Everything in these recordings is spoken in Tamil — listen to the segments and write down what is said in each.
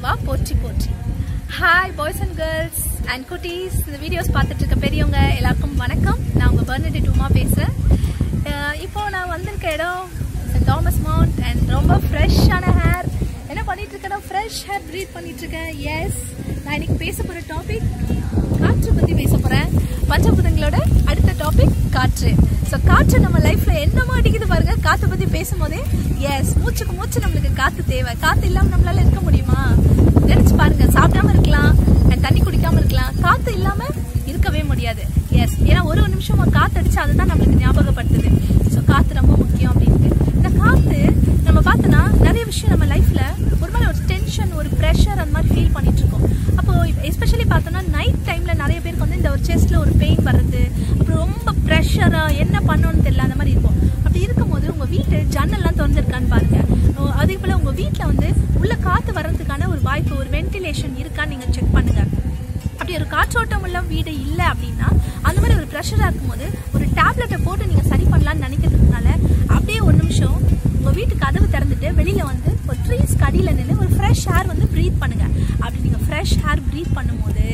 வா போற்றி போற்றி. Hi boys and girls and குட்டீஸ், இந்த வீடியோஸ் பார்த்துட்டு இருக்க பெரியவங்க எல்லாருக்கும் வணக்கம். நான் உங்கள் Bernadette Uma பேசுகிறேன். இப்போ நான் வந்திருக்க இடம் தாமஸ் மவுண்ட் அண்ட் ரொம்ப ஃப்ரெஷ்ஷான ஹேர். என்ன பண்ணிட்டு இருக்கேன்னா ஃப்ரெஷ் ஹேர் ப்ரீத் பண்ணிட்டு இருக்கேன். எஸ், நான் இன்னைக்கு பேச போகிற டாபிக் காற்று பற்றி பேச போகிறேன். பஞ்சபூதங்களோட அடுத்த டாபிக் காற்று. ஸோ காற்று நம்ம லைஃப்ல என்னமா அடிக்குது பாருங்க. காற்று பற்றி பேசும்போதே எஸ், மூச்சுக்கு மூச்சு நம்மளுக்கு காற்று தேவை. காற்று இல்லாமல் நம்மளால இருக்க முடியுமா? நினைச்சு பாருங்க. சாப்பிடாம இருக்கலாம், தண்ணி குடிக்காம இருக்கலாம், காற்று இல்லாம இருக்கவே முடியாது. எஸ், ஏன்னா ஒரு நிமிஷம் காற்று அடிச்சு அதுதான் நம்மளுக்கு ஞாபகப்படுத்துது. ஸோ காற்று ரொம்ப முக்கியம் அப்படின்ட்டு. இந்த காற்று நம்ம பார்த்தோன்னா நிறைய விஷயம் நம்ம லைஃப்ல ஒரு மாதிரி ஒரு டென்ஷன், ஒரு ப்ரெஷர் அந்த மாதிரி ஃபீல் பண்ணிட்டு இருக்கோம். அப்போ எஸ்பெஷலி பார்த்தோன்னா நைட் டைம்ல நிறைய பேருக்கு வந்து இந்த ஒரு செஸ்ட்ல ஒரு பெயின் வர்றது, அப்புறம் ரொம்ப ப்ரெஷரா என்ன பண்ணணும்னு தெரியல அந்த மாதிரி இருக்கும். அப்படி இருக்கும்போது உங்க வீட்டு ஜன்னல்லாம் திறந்துருக்கான்னு பாருங்க. அதே போல உங்க வீட்டில் வந்து உள்ள காற்று வர்றதுக்கான ஒரு வாய்ப்பு, ஒரு வென்டிலேஷன் இருக்கான்னு நீங்க செக் பண்ணுங்க. அப்படி ஒரு காற்றோட்டம் உள்ள வீடு இல்லை அப்படின்னா அந்த மாதிரி ஒரு ப்ரெஷரா இருக்கும்போது ஒரு டேப்லெட்டை போட்டு நீங்க சரி பண்ணலாம்னு நினைக்கிறதுனால அப்படியே ஒரு நிமிஷம் உங்க வீட்டு கதவு திறந்துட்டு வெளியில வந்து ஒரு ட்ரீஸ் கடியில நின்று ஒரு ஃப்ரெஷ் ஏர் வந்து ப்ரீத் பண்ணுங்க. அப்படி நீங்க ஃப்ரெஷ் ஏர் ப்ரீத் பண்ணும்போது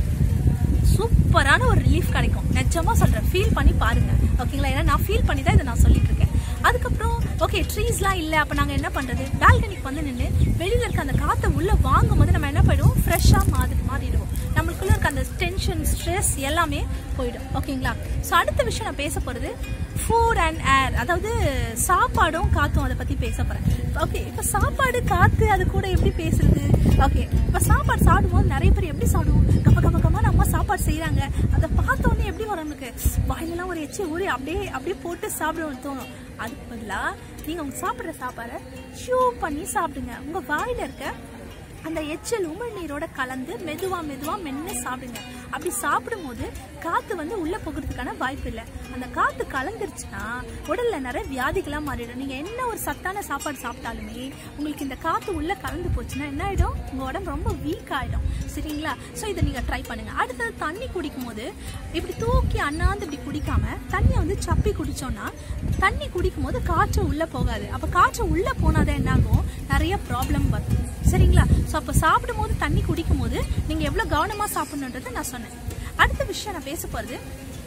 சூப்பரான ஒரு ரிலீஃப் கிடைக்கும். நிஜமா சொல்றேன், ஃபீல் பண்ணி பாருங்க. ஓகேங்களா? ஏன்னா நான் ஃபீல் பண்ணி தான் இதை நான் சொல்லிட்டு இருக்கேன். அதுக்கப்புறம் ஓகே, ட்ரீஸ்லாம் இல்லை, அப்போ நாங்கள் என்ன பண்ணுறது? பால்கனிக்கு வந்து நின்று வெளியில் இருக்க அந்த காற்றை உள்ளே வாங்கும் போது நம்ம என்ன பண்ணிடுவோம்? ஃப்ரெஷ்ஷாக மாறிடுவோம். நம்மளுக்குள்ள இருக்க அந்த டென்ஷன், ஸ்ட்ரெஸ் எல்லாமே போயிடும். ஓகேங்களா? ஸோ அடுத்த விஷயம் நான் பேச போகிறது ஃபுட் அண்ட் ஏர், அதாவது சாப்பாடும் காற்றும். அதை பற்றி பேச போகிறேன். ஓகே, இப்போ சாப்பாடு காற்று அது கூட எப்படி பேசுறது? ஓகே, இப்போ சாப்பாடு சாப்பிடும்போது நிறைய பேர் எப்படி சாப்பிடுவோம்? கம்ம நம்ம சாப்பாடு செய்கிறாங்க, அதை பார்த்தோன்னே எப்படி வரும் நமக்கு? வாயிலெல்லாம் ஒரு எச்சி ஊறி அப்படியே போட்டு சாப்பிடுவோம்னு தோணும். அதுக்கு பதிலாக நீங்கள் உங்க சாப்பிட்ற சாப்பாடை ஷூ பண்ணி சாப்பிடுங்க. உங்கள் வாயில் இருக்க அந்த எச்சல் உமிழ்நீரோட கலந்து மெதுவா மென்று சாப்பிடுங்க. அப்படி சாப்பிடும் போது காற்று வந்து உள்ள போகிறதுக்கான வாய்ப்பு இல்லை. அந்த காற்று கலந்துருச்சுன்னா உடல்ல நிறைய வியாதிகளாக மாறிடும். நீங்க என்ன ஒரு சத்தான சாப்பாடு சாப்பிட்டாலுமே உங்களுக்கு இந்த காற்று உள்ள கலந்து போச்சுன்னா என்ன ஆயிடும்? உங்க உடம்பு ரொம்ப வீக் ஆயிடும். சரிங்களா? ஸோ இதை நீங்க ட்ரை பண்ணுங்க. அடுத்தது தண்ணி குடிக்கும் போது இப்படி தூக்கி அண்ணாந்து இப்படி குடிக்காம தண்ணியை வந்து சப்பி குடிச்சோம்னா தண்ணி குடிக்கும் போது காற்று உள்ள போகாது. அப்ப காற்று உள்ள போனாதான் என்ன ஆகும்? நிறைய ப்ராப்ளம் வரும். சரிங்களா? ஸோ அப்போ சாப்பிடும் போது தண்ணி குடிக்கும் போது நீங்க எவ்வளவு கவனமா சாப்பிடணுன்றதை நான் சொன்னேன். அடுத்த விஷயம் நான் பேச போறது,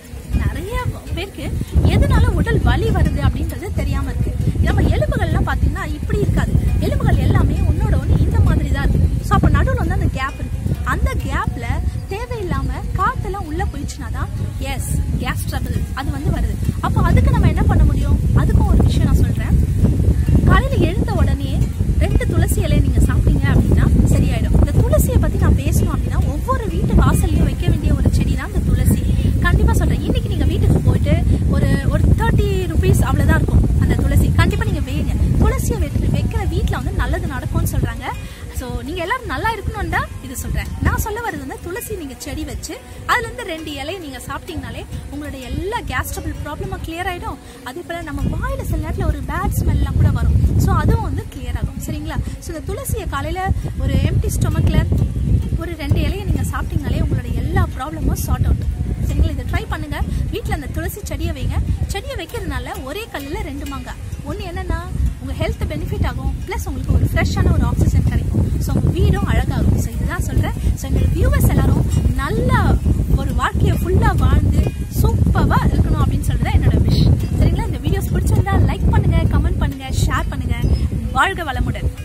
நிறைய பேருக்கு எதனால உடல் வலி வருது அப்படின்றது தெரியாம இருக்கு. நம்ம எலும்புகள்லாம் பாத்தீங்கன்னா இப்படி இருக்காது. எலும்புகள் எல்லாமே ஒன்னோட ஒன்று இந்த மாதிரி தான் இருக்கு. ஸோ அப்போ நடுவில் வந்து அந்த கேப் இருக்கு. அந்த கேப்ல தேவையில்லாம காத்தெல்லாம் உள்ள போயிடுச்சுன்னா தான் எஸ், கேஸ் ட்ரபிள் அது வந்து வருது. அப்போ அதுக்கு நம்ம என்ன பண்ண முடியும்? அதுக்கும் ஒரு விஷயம் நான் சொல்றேன். காலையில எழுந்த உடனே 2 துளசி இலையை நீங்க சாப்பிட்டீங்க அப்படின்னா சரியாயிடும். இந்த துளசியை பத்தி நான் பேசணும் அப்படின்னா ஒவ்வொரு வீட்டு வாசல்லையும் வைக்க வேண்டிய ஒரு செடி தான் இந்த துளசி. கண்டிப்பா சொல்றேன், இன்னைக்கு நீங்க வீட்டுக்கு போயிட்டு ஒரு 30 rupees அவ்வளவுதான் இருக்கும் அந்த துளசி. கண்டிப்பா நீங்க வைங்க. துளசியை வைக்கிற வீட்டுல வந்து நல்லது நடக்கும்னு சொல்றாங்க. ஸோ நீங்க எல்லாரும் நல்லா இருக்கணும்னு தான் இது சொல்றேன். நான் சொல்ல வருது வந்து துளசி நீங்க செடி வச்சு அதுல இருந்து 2 இலையை நீங்க சாப்பிட்டீங்கனாலே உங்களுடைய எல்லா கேஸ் ட்ரபிள் ப்ராப்ளமும் கிளியர் ஆயிடும். அதே போல நம்ம வாயில சில நேரத்தில் ஒரு பேட் ஸ்மெல் எல்லாம் கூட வரும். ஸோ அதுவும் வந்து கிளியர் ஆகும். சரிங்களா? ஸோ இந்த துளசியை காலையில ஒரு எம்டி ஸ்டொமக்ல ஒரு 2 இலையை நீங்க சாப்பிட்டீங்கனாலே உங்களுடைய எல்லா ப்ராப்ளமும் சார்ட் அவுட். சரிங்களா? இதை ட்ரை பண்ணுங்க. வீட்டில் அந்த துளசி செடியை வைங்க. செடியை வைக்கிறதுனால ஒரே கல்லில் 2 மாங்காய். ஒன்று என்னன்னா உங்க ஹெல்த் பெனிஃபிட் ஆகும், பிளஸ் உங்களுக்கு ஒரு ஃப்ரெஷ்ஷான ஒரு ஆக்சிஜன் கிடைக்கும். ஸோ உங்க வீடும் அழகாகும். ஸோ இதுதான் சொல்றேன். ஸோ எங்களோட வியூவர்ஸ் எல்லாரும் நல்லா ஒரு வாழ்க்கையை ஃபுல்லா வாழ்ந்து சூப்பரா இருக்கணும் அப்படின்னு சொல்றது என்னோட விஷ். சரிங்களா? இந்த வீடியோஸ் பிடிச்சிருந்தா லைக் பண்ணுங்க, கமெண்ட் பண்ணுங்க, ஷேர் பண்ணுங்க. வாழ்க வளமுடன்.